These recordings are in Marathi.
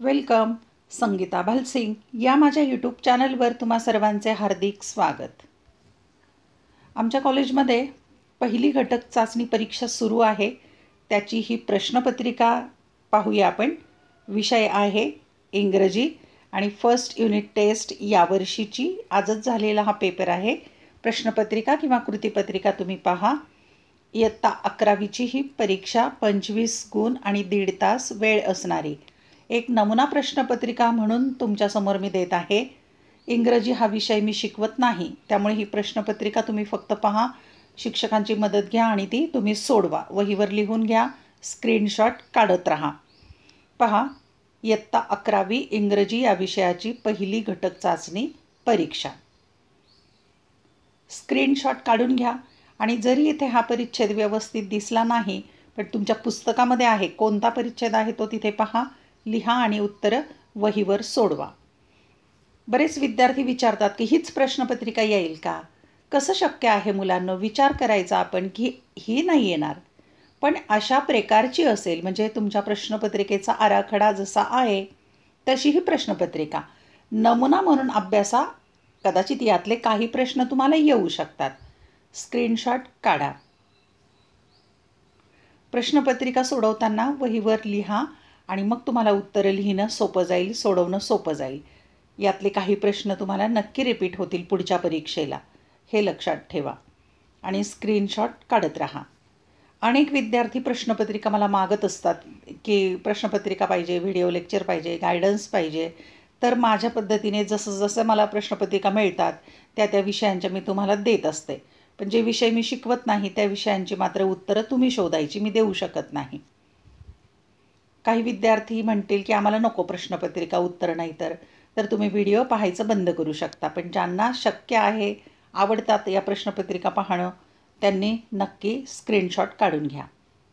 वेलकम. संगीता भालसिंग या माझ्या यूट्यूब चॅनलवर तुम्हा सर्वांचे हार्दिक स्वागत. आमच्या कॉलेजमध्ये पहिली घटक चाचणी परीक्षा सुरू आहे. त्याची ही प्रश्नपत्रिका पाहूया आपण. विषय आहे इंग्रजी आणि फर्स्ट युनिट टेस्ट यावर्षीची आजच झालेला हा पेपर आहे. प्रश्नपत्रिका किंवा कृतीपत्रिका तुम्ही पहा. इयत्ता 11वीची ही परीक्षा 25 गुण आणि 1.5 तास वेळ असणारी एक नमुना प्रश्नपत्रिका म्हणून तुमच्यासमोर मी देत आहे. इंग्रजी हा विषय मी शिकवत नाही, त्यामुळे ही प्रश्नपत्रिका तुम्ही फक्त पहा, शिक्षकांची मदत घ्या आणि ती तुम्ही सोडवा. वहीवर लिहून घ्या, स्क्रीनशॉट काढत राहा. पहा, इयत्ता 11वी इंग्रजी या विषयाची पहिली घटक चाचणी परीक्षा. स्क्रीनशॉट काढून घ्या आणि जरी इथे हा परिच्छेद व्यवस्थित दिसला नाही, पण तुमच्या पुस्तकामध्ये आहे, कोणता परिच्छेद आहे तो तिथे पहा, लिहा आणि उत्तरं वहीवर सोडवा. बरेच विद्यार्थी विचारतात की हीच प्रश्नपत्रिका येईल का? कसं शक्य आहे मुलांनो? विचार करायचा आपण की ही नाही येणार, पण अशा प्रकारची असेल, म्हणजे तुमच्या प्रश्नपत्रिकेचा आराखडा जसा आहे तशी ही प्रश्नपत्रिका. नमुना म्हणून अभ्यासा, कदाचित यातले काही प्रश्न तुम्हाला येऊ शकतात. स्क्रीनशॉट काढा. प्रश्नपत्रिका सोडवताना वहीवर लिहा आणि मग तुम्हाला उत्तरं लिहिणं सोपं जाईल, सोडवणं सोपं जाईल. यातले काही प्रश्न तुम्हाला नक्की रिपीट होतील पुढच्या परीक्षेला, हे लक्षात ठेवा आणि स्क्रीनशॉट काढत राहा. अनेक विद्यार्थी प्रश्नपत्रिका मला मागत असतात की प्रश्नपत्रिका पाहिजे, व्हिडिओ लेक्चर पाहिजे, गायडन्स पाहिजे. तर माझ्या पद्धतीने जसं जसं मला प्रश्नपत्रिका मिळतात त्या विषयांच्या मी तुम्हाला देत असते. पण जे विषय मी शिकवत नाही त्या विषयांची मात्र उत्तरं तुम्ही शोधायची, मी देऊ शकत नाही. काही विद्यार्थी म्हणतील की आम्हाला नको प्रश्नपत्रिका, उत्तर नाही तर तुम्ही व्हिडिओ पाहायचं बंद करू शकता. पण ज्यांना शक्य आहे, आवडतात या प्रश्नपत्रिका पाहणं, त्यांनी नक्की स्क्रीनशॉट काढून घ्या.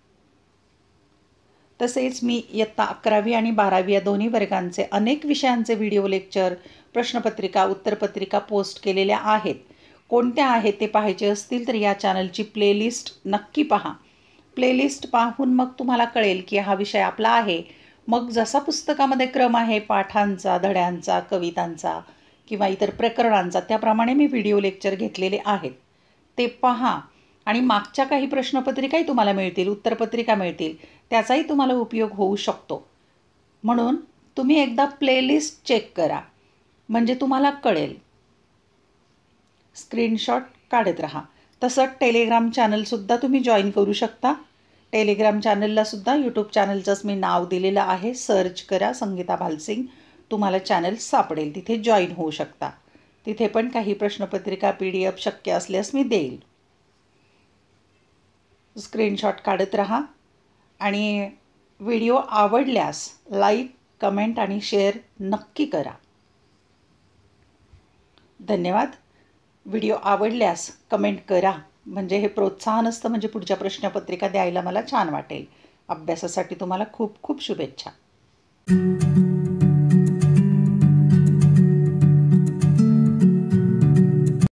तसेच मी इयत्ता 11वी आणि 12वी या दोन्ही वर्गांचे अनेक विषयांचे व्हिडिओ लेक्चर, प्रश्नपत्रिका, उत्तरपत्रिका पोस्ट केलेल्या आहेत. कोणत्या आहेत ते पाहायचे असतील तर या चॅनलची प्लेलिस्ट नक्की पहा. प्लेलिस्ट पाहून मग तुम्हाला कळेल की हा विषय आपला आहे. मग जसा पुस्तकामध्ये क्रम आहे पाठांचा, धड्यांचा, कवितांचा किंवा इतर प्रकरणांचा, त्याप्रमाणे मी व्हिडिओ लेक्चर घेतलेले आहेत. ते पहा आणि मागच्या काही प्रश्नपत्रिकाही तुम्हाला मिळतील, उत्तरपत्रिका मिळतील, त्याचाही तुम्हाला उपयोग होऊ शकतो. म्हणून तुम्ही एकदा प्लेलिस्ट चेक करा, म्हणजे तुम्हाला कळेल. स्क्रीनशॉट काढत राहा. तसं टेलिग्राम चॅनलसुद्धा तुम्ही जॉईन करू शकता. टेलिग्राम चॅनललासुद्धा यूट्यूब चॅनलचंच मी नाव दिलेलं आहे. सर्च करा संगीता भालसिंग, तुम्हाला चॅनल सापडेल, तिथे जॉईन होऊ शकता. तिथे पण काही प्रश्नपत्रिका PDF शक्य असल्यास मी देईल. स्क्रीनशॉट काढत राहा आणि व्हिडिओ आवडल्यास लाईक, कमेंट आणि शेअर नक्की करा. धन्यवाद. व्हिडिओ आवडल्यास कमेंट करा, म्हणजे हे प्रोत्साहन असतं, म्हणजे पुढच्या प्रश्नपत्रिका द्यायला मला छान वाटेल. अभ्यासासाठी तुम्हाला खूप खूप शुभेच्छा.